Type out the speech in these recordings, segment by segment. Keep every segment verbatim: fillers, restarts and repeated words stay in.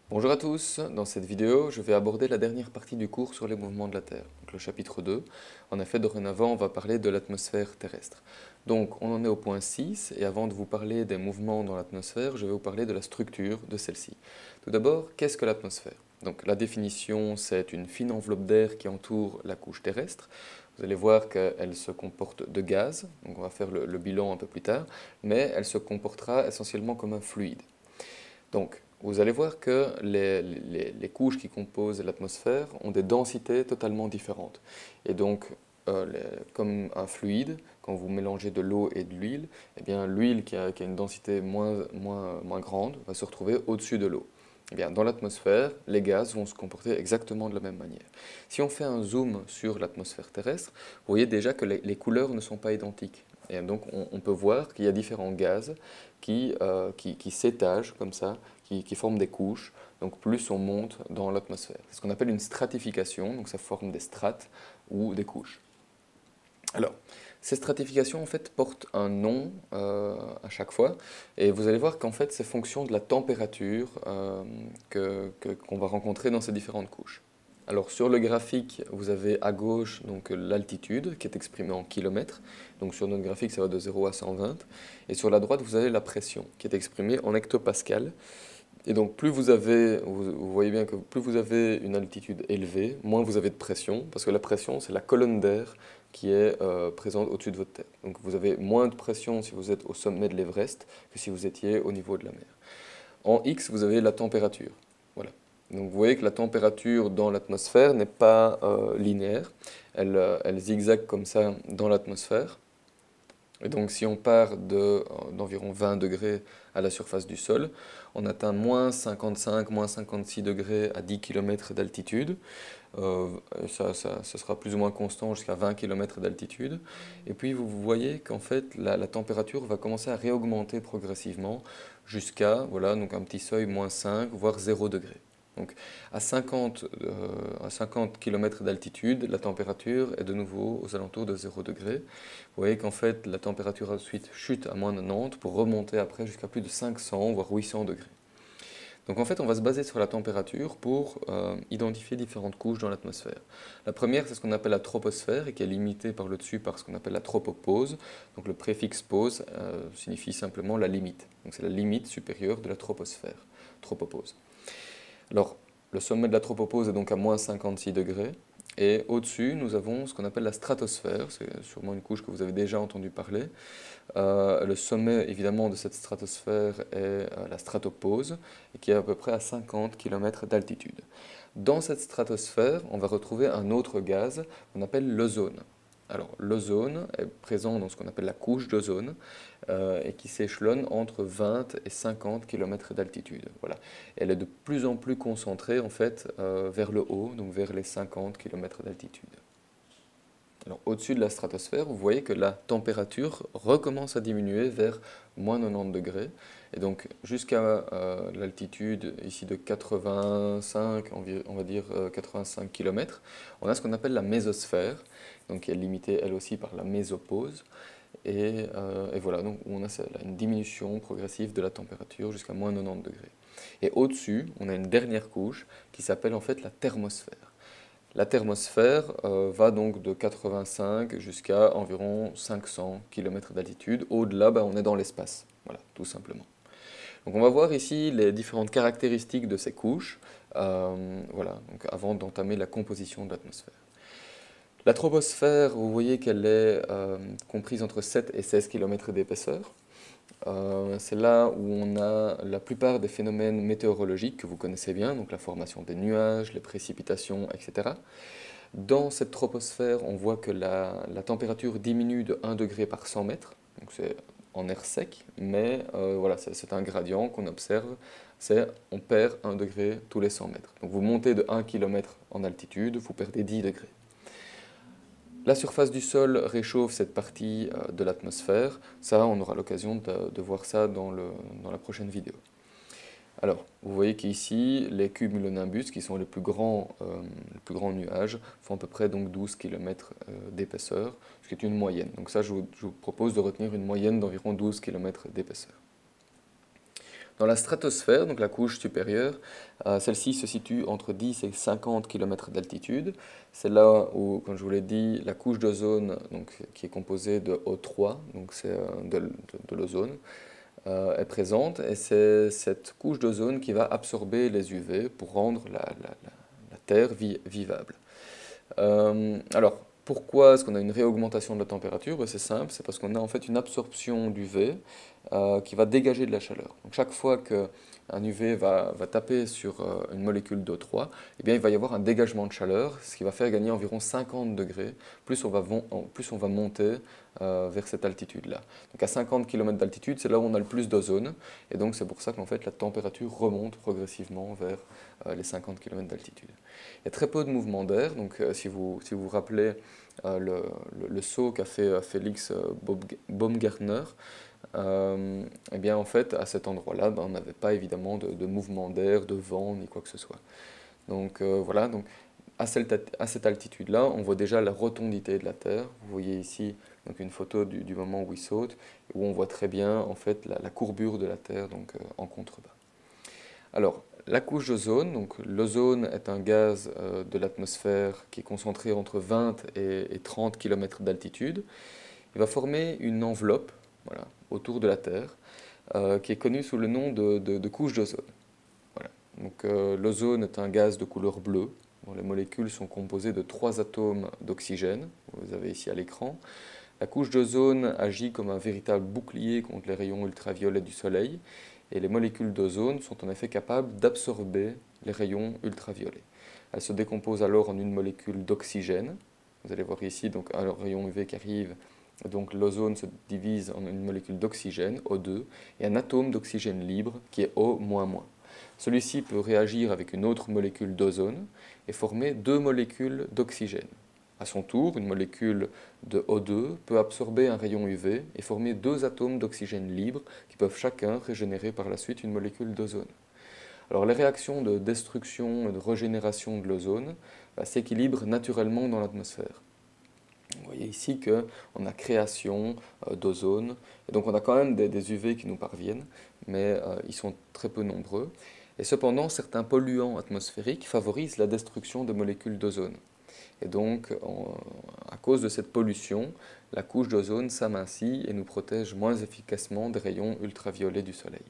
Bonjour à tous, dans cette vidéo je vais aborder la dernière partie du cours sur les mouvements de la Terre, donc le chapitre deux. En effet, dorénavant on va parler de l'atmosphère terrestre. Donc on en est au point six, et avant de vous parler des mouvements dans l'atmosphère, je vais vous parler de la structure de celle-ci. Tout d'abord, qu'est-ce que l'atmosphère? Donc la définition, c'est une fine enveloppe d'air qui entoure la couche terrestre. Vous allez voir qu'elle se comporte de gaz, donc on va faire le, le bilan un peu plus tard, mais elle se comportera essentiellement comme un fluide. Donc, vous allez voir que les, les- les couches qui composent l'atmosphère ont des densités totalement différentes. Et donc, euh, les- comme un fluide, quand vous mélangez de l'eau et de l'huile, eh bien, l'huile qui a, qui a une densité moins, moins, moins grande va se retrouver au-dessus de l'eau. Eh bien, dans l'atmosphère, les gaz vont se comporter exactement de la même manière. Si on fait un zoom sur l'atmosphère terrestre, vous voyez déjà que les, les couleurs ne sont pas identiques. Et donc, on, on peut voir qu'il y a différents gaz qui, euh, qui, qui s'étagent comme ça, qui, qui forment des couches. Donc plus on monte dans l'atmosphère. C'est ce qu'on appelle une stratification, donc ça forme des strates ou des couches. Alors, ces stratifications en fait portent un nom euh, à chaque fois, et vous allez voir qu'en fait c'est fonction de la température euh, que, que- qu'on va rencontrer dans ces différentes couches. Alors sur le graphique, vous avez à gauche donc l'altitude qui est exprimée en kilomètres. Donc sur notre graphique, ça va de zéro à cent vingt. Et sur la droite, vous avez la pression qui est exprimée en hectopascal. Et donc plus vous avez, vous, vous voyez bien que plus vous avez une altitude élevée, moins vous avez de pression, parce que la pression, c'est la colonne d'air qui est euh, présente au-dessus de votre tête. Donc vous avez moins de pression si vous êtes au sommet de l'Everest que si vous étiez au niveau de la mer. En X, vous avez la température. Voilà. Donc vous voyez que la température dans l'atmosphère n'est pas euh, linéaire, elle, euh, elle zigzague comme ça dans l'atmosphère. Et donc si on part de, euh, d'environ vingt degrés à la surface du sol, on atteint moins cinquante-cinq, moins cinquante-six degrés à dix kilomètres d'altitude. Euh, ça, ça, ça sera plus ou moins constant jusqu'à vingt kilomètres d'altitude. Et puis vous voyez qu'en fait la, la température va commencer à réaugmenter progressivement jusqu'à voilà, donc un petit seuil moins cinq, voire zéro degré. Donc à cinquante, euh, à cinquante kilomètres d'altitude, la température est de nouveau aux alentours de zéro degré. Vous voyez qu'en fait la température ensuite chute à moins quatre-vingt-dix pour remonter après jusqu'à plus de cinq cents, voire huit cents degrés. Donc en fait, on va se baser sur la température pour euh, identifier différentes couches dans l'atmosphère. La première, c'est ce qu'on appelle la troposphère et qui est limitée par le dessus par ce qu'on appelle la tropopause. Donc le préfixe pause euh, signifie simplement la limite. Donc c'est la limite supérieure de la troposphère, tropopause. Alors, le sommet de la tropopause est donc à moins cinquante-six degrés. Et au-dessus, nous avons ce qu'on appelle la stratosphère, c'est sûrement une couche que vous avez déjà entendu parler. Euh, le sommet évidemment de cette stratosphère est euh, la stratopause, et qui est à peu près à cinquante kilomètres d'altitude. Dans cette stratosphère, on va retrouver un autre gaz qu'on appelle l'ozone. Alors l'ozone est présent dans ce qu'on appelle la couche d'ozone euh, et qui s'échelonne entre vingt et cinquante kilomètres d'altitude. Voilà. Elle est de plus en plus concentrée en fait euh, vers le haut, donc vers les cinquante kilomètres d'altitude. Alors, au-dessus de la stratosphère, vous voyez que la température recommence à diminuer vers moins quatre-vingt-dix degrés. Et donc, jusqu'à euh, l'altitude ici de quatre-vingt-cinq, on va dire euh, quatre-vingt-cinq kilomètres, on a ce qu'on appelle la mésosphère, donc qui est limitée elle aussi par la mésopause. Et, euh, et voilà, donc on a une diminution progressive de la température jusqu'à moins quatre-vingt-dix degrés. Et au-dessus, on a une dernière couche qui s'appelle en fait la thermosphère. La thermosphère euh, va donc de quatre-vingt-cinq jusqu'à environ cinq cents kilomètres d'altitude. Au-delà, bah, on est dans l'espace, voilà, tout simplement. Donc on va voir ici les différentes caractéristiques de ces couches, euh, voilà, donc avant d'entamer la composition de l'atmosphère. La troposphère, vous voyez qu'elle est euh, comprise entre sept et seize kilomètres d'épaisseur. Euh, c'est là où on a la plupart des phénomènes météorologiques que vous connaissez bien, donc la formation des nuages, les précipitations, et cetera. Dans cette troposphère, on voit que la, la température diminue de un degré par cent mètres, donc c'est en air sec, mais euh, voilà, c'est un gradient qu'on observe, c'est on perd un degré tous les cent mètres. Donc vous montez de un kilomètre en altitude, vous perdez dix degrés. La surface du sol réchauffe cette partie euh, de l'atmosphère, ça on aura l'occasion de, de voir ça dans, le, dans la prochaine vidéo. Alors, vous voyez qu'ici, les cumulonimbus, qui sont les plus grands, euh, les plus grands nuages, font à peu près donc douze kilomètres euh, d'épaisseur, ce qui est une moyenne. Donc ça, je vous, je vous propose de retenir une moyenne d'environ douze kilomètres d'épaisseur. Dans la stratosphère, donc la couche supérieure, euh, celle-ci se situe entre dix et cinquante kilomètres d'altitude. C'est là où, comme je vous l'ai dit, la couche d'ozone, donc, qui est composée de O trois, donc c'est euh, de, de, de l'ozone, euh, est présente. Et c'est cette couche d'ozone qui va absorber les U V pour rendre la, la, la, la Terre vi vivable. Euh, alors, pourquoi est-ce qu'on a une réaugmentation de la température? Ben, c'est simple, c'est parce qu'on a en fait une absorption d'U V euh, qui va dégager de la chaleur. Donc chaque fois qu'un U V va, va taper sur euh, une molécule d'O trois, eh bien, il va y avoir un dégagement de chaleur, ce qui va faire gagner environ cinquante degrés, plus on va, plus on va monter euh, vers cette altitude-là. Donc à cinquante kilomètres d'altitude, c'est là où on a le plus d'ozone, et donc c'est pour ça qu'en fait la température remonte progressivement vers euh, les cinquante kilomètres d'altitude. Il y a très peu de mouvement d'air, donc euh, si vous si vous, vous rappelez euh, le, le, le saut qu'a fait euh, Félix euh, Baumgartner, euh, eh bien en fait à cet endroit-là, ben, on n'avait pas évidemment de, de mouvement d'air, de vent, ni quoi que ce soit. Donc euh, voilà, donc à cette, à cette altitude-là, on voit déjà la rotondité de la Terre. Vous voyez ici donc, une photo du, du moment où il saute, où on voit très bien en fait la, la courbure de la Terre donc, euh, en contrebas. Alors, la couche d'ozone, donc l'ozone est un gaz euh, de l'atmosphère qui est concentré entre vingt et, et trente kilomètres d'altitude. Il va former une enveloppe voilà, autour de la Terre euh, qui est connue sous le nom de, de, de couche d'ozone. Voilà. Donc euh, l'ozone est un gaz de couleur bleue dont les molécules sont composées de trois atomes d'oxygène, vous avez ici à l'écran. La couche d'ozone agit comme un véritable bouclier contre les rayons ultraviolets du Soleil, et les molécules d'ozone sont en effet capables d'absorber les rayons ultraviolets. Elles se décomposent alors en une molécule d'oxygène. Vous allez voir ici donc un rayon U V qui arrive, donc l'ozone se divise en une molécule d'oxygène, O deux, et un atome d'oxygène libre qui est O moins moins. Celui-ci peut réagir avec une autre molécule d'ozone et former deux molécules d'oxygène. À son tour, une molécule de O deux peut absorber un rayon U V et former deux atomes d'oxygène libre qui peuvent chacun régénérer par la suite une molécule d'ozone. Alors les réactions de destruction et de régénération de l'ozone bah, s'équilibrent naturellement dans l'atmosphère. Vous voyez ici qu'on a création euh, d'ozone, et donc on a quand même des, des U V qui nous parviennent, mais euh, ils sont très peu nombreux. Et cependant, certains polluants atmosphériques favorisent la destruction de molécules d'ozone. Et donc, en, à cause de cette pollution, la couche d'ozone s'amincit et nous protège moins efficacement des rayons ultraviolets du Soleil.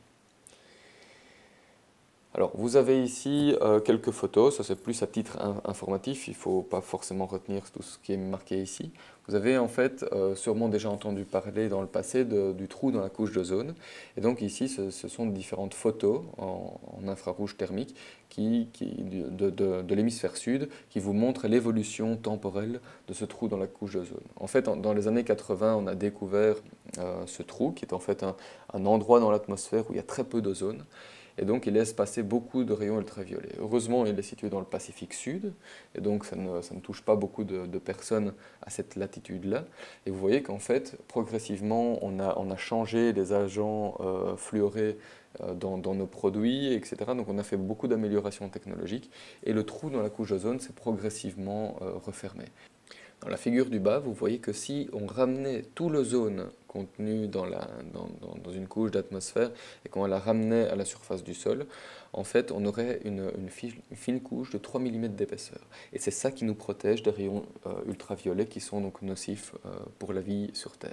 Alors, vous avez ici euh, quelques photos, ça c'est plus à titre in informatif, il ne faut pas forcément retenir tout ce qui est marqué ici. Vous avez en fait euh, sûrement déjà entendu parler dans le passé de, du trou dans la couche d'ozone. Et donc ici, ce, ce sont différentes photos en, en infrarouge thermique qui, qui, de, de, de l'hémisphère sud qui vous montrent l'évolution temporelle de ce trou dans la couche d'ozone. En fait, en, dans les années quatre-vingt, on a découvert euh, ce trou qui est en fait un, un endroit dans l'atmosphère où il y a très peu d'ozone. Et donc il laisse passer beaucoup de rayons ultraviolets. Heureusement, il est situé dans le Pacifique Sud, et donc ça ne, ça ne touche pas beaucoup de, de personnes à cette latitude-là. Et vous voyez qu'en fait, progressivement, on a, on a changé les agents euh, fluorés euh, dans, dans nos produits, et cetera. Donc on a fait beaucoup d'améliorations technologiques, et le trou dans la couche d'ozone s'est progressivement euh, refermé. Dans la figure du bas, vous voyez que si on ramenait tout l'ozone contenu dans, la, dans, dans, dans une couche d'atmosphère et qu'on la ramenait à la surface du sol, en fait, on aurait une, une, fine, une fine couche de trois millimètres d'épaisseur. Et c'est ça qui nous protège des rayons euh, ultraviolets qui sont donc nocifs euh, pour la vie sur Terre.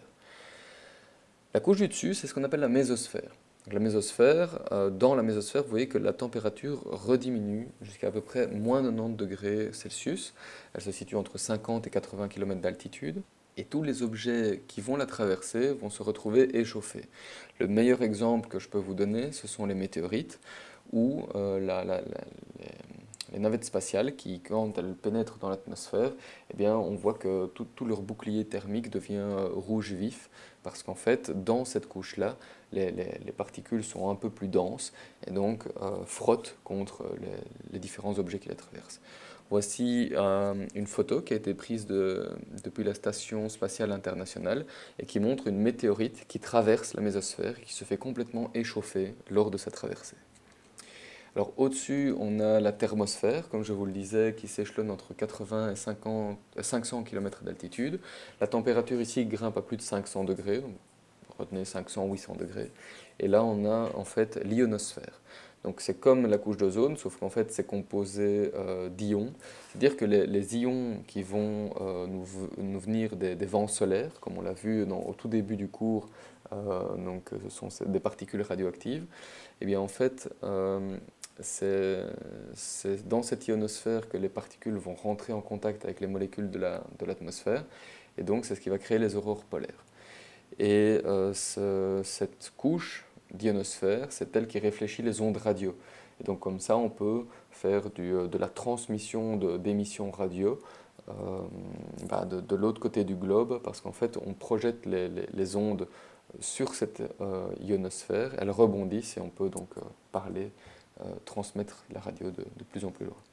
La couche du dessus, c'est ce qu'on appelle la mésosphère. Donc la mésosphère, euh, dans la mésosphère, vous voyez que la température rediminue jusqu'à à peu près moins quatre-vingt-dix degrés Celsius. Elle se situe entre cinquante et quatre-vingts kilomètres d'altitude. Et tous les objets qui vont la traverser vont se retrouver échauffés. Le meilleur exemple que je peux vous donner, ce sont les météorites, ou euh, la, la, la, les, les navettes spatiales qui, quand elles pénètrent dans l'atmosphère, eh bien, on voit que tout, tout leur bouclier thermique devient euh, rouge vif, parce qu'en fait, dans cette couche-là, les, les, les particules sont un peu plus denses et donc euh, frottent contre les, les différents objets qui les traversent. Voici euh, une photo qui a été prise de, depuis la Station spatiale internationale et qui montre une météorite qui traverse la mésosphère et qui se fait complètement échauffer lors de sa traversée. Alors au-dessus, on a la thermosphère, comme je vous le disais, qui s'échelonne entre quatre-vingts et cinquante, cinq cents kilomètres d'altitude. La température ici grimpe à plus de cinq cents degrés, donc retenez cinq cents à huit cents degrés. et là on a en fait l'ionosphère. Donc c'est comme la couche d'ozone, sauf qu'en fait c'est composé euh, d'ions. C'est-à-dire que les, les ions qui vont euh, nous, nous venir des, des vents solaires, comme on l'a vu dans, au tout début du cours, euh, donc ce sont des particules radioactives, et bien en fait euh, c'est dans cette ionosphère que les particules vont rentrer en contact avec les molécules de la, de l'atmosphère, et donc c'est ce qui va créer les aurores polaires. Et euh, ce, cette couche d'ionosphère, c'est elle qui réfléchit les ondes radio. Et donc comme ça, on peut faire du, de la transmission d'émissions radio euh, bah de, de l'autre côté du globe, parce qu'en fait, on projette les, les, les ondes sur cette euh, ionosphère, elles rebondissent et on peut donc euh, parler, euh, transmettre la radio de, de plus en plus loin.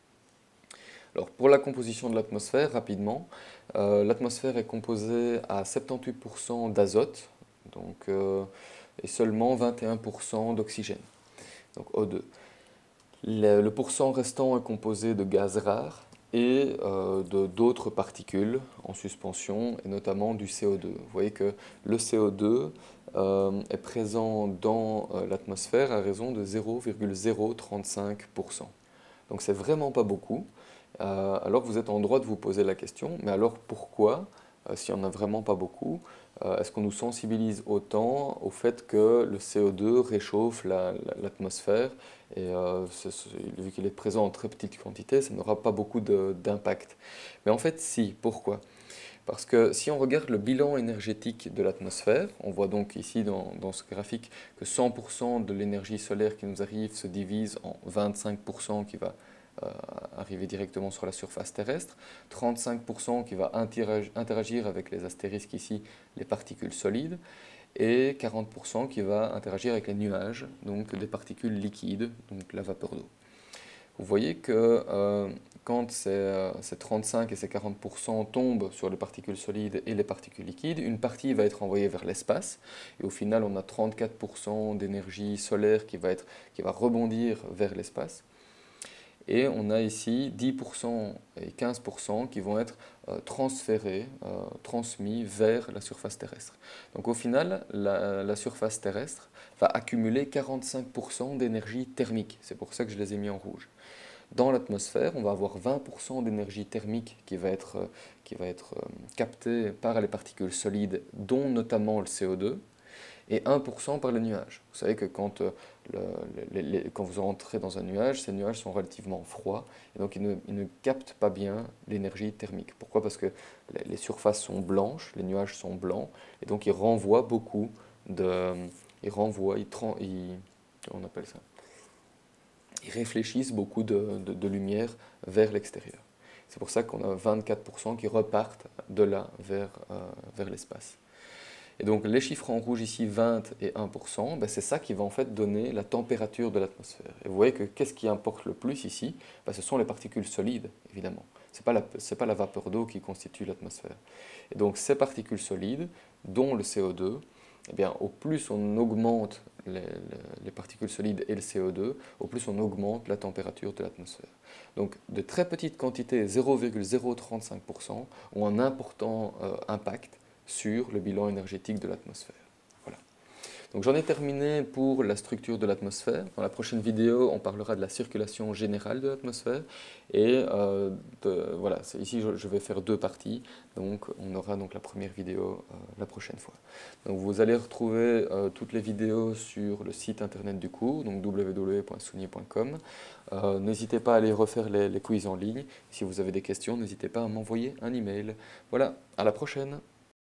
Alors pour la composition de l'atmosphère, rapidement, euh, l'atmosphère est composée à soixante-dix-huit pour cent d'azote, donc euh, et seulement vingt et un pour cent d'oxygène, donc O deux. Le, le pourcent restant est composé de gaz rares et euh, d'autres particules en suspension, et notamment du C O deux. Vous voyez que le C O deux euh, est présent dans euh, l'atmosphère à raison de zéro virgule zéro trente-cinq pour cent. Donc c'est vraiment pas beaucoup. Euh, alors vous êtes en droit de vous poser la question, mais alors pourquoi, euh, s'il n'y en a vraiment pas beaucoup, euh, est-ce qu'on nous sensibilise autant au fait que le C O deux réchauffe l'atmosphère la, la, et euh, c est, c est, vu qu'il est présent en très petite quantité, ça n'aura pas beaucoup d'impact. Mais en fait si, pourquoi? Parce que si on regarde le bilan énergétique de l'atmosphère, on voit donc ici dans, dans ce graphique que cent pour cent de l'énergie solaire qui nous arrive se divise en vingt-cinq pour cent qui va euh, arriver directement sur la surface terrestre, trente-cinq pour cent qui va interagir avec les astérisques ici, les particules solides, et quarante pour cent qui va interagir avec les nuages, donc des particules liquides, donc la vapeur d'eau. Vous voyez que euh, quand ces, euh, ces trente-cinq et ces quarante pour cent tombent sur les particules solides et les particules liquides, une partie va être envoyée vers l'espace, et au final on a trente-quatre pour cent d'énergie solaire qui va, être, qui va rebondir vers l'espace. Et on a ici dix pour cent et quinze pour cent qui vont être euh, transférés, euh, transmis vers la surface terrestre. Donc au final, la, la surface terrestre va accumuler quarante-cinq pour cent d'énergie thermique. C'est pour ça que je les ai mis en rouge. Dans l'atmosphère, on va avoir vingt pour cent d'énergie thermique qui va être, euh, qui va être euh, captée par les particules solides, dont notamment le C O deux, et un pour cent par les nuages. Vous savez que quand, euh, le, les, les, quand vous rentrez dans un nuage, ces nuages sont relativement froids, et donc ils ne, ils ne captent pas bien l'énergie thermique. Pourquoi? Parce que les, les surfaces sont blanches, les nuages sont blancs, et donc ils renvoient beaucoup de... Ils renvoient, ils, ils, comment on appelle ça? Ils réfléchissent beaucoup de, de, de lumière vers l'extérieur. C'est pour ça qu'on a vingt-quatre pour cent qui repartent de là vers, euh, vers l'espace. Et donc les chiffres en rouge ici, vingt et un pour cent, ben c'est ça qui va en fait donner la température de l'atmosphère. Et vous voyez que qu'est-ce qui importe le plus ici? Ben ce sont les particules solides, évidemment. Ce n'est pas, pas la vapeur d'eau qui constitue l'atmosphère. Et donc ces particules solides, dont le C O deux, eh bien, au plus on augmente les, les, les particules solides et le C O deux, au plus on augmente la température de l'atmosphère. Donc de très petites quantités, zéro virgule zéro trente-cinq pour cent, ont un important euh, impact sur le bilan énergétique de l'atmosphère. Voilà. Donc j'en ai terminé pour la structure de l'atmosphère. Dans la prochaine vidéo, on parlera de la circulation générale de l'atmosphère. Et euh, de, voilà, ici je vais faire deux parties. Donc on aura donc la première vidéo euh, la prochaine fois. Donc vous allez retrouver euh, toutes les vidéos sur le site internet du cours, donc w w w point sounier point com. Euh, n'hésitez pas à aller refaire les, les quiz en ligne. Si vous avez des questions, n'hésitez pas à m'envoyer un email. Voilà, à la prochaine.